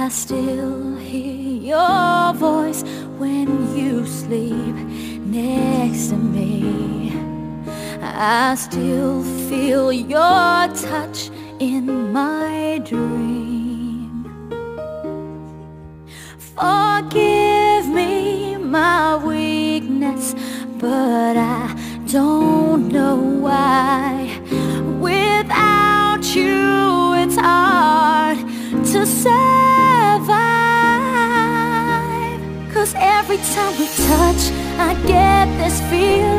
still hear your voice when you sleep next to me. I still feel your touch in my dream. Forgive me my weakness, but I don't know why. Without you it's hard to survive. 'Cause every time we touch, I get this feeling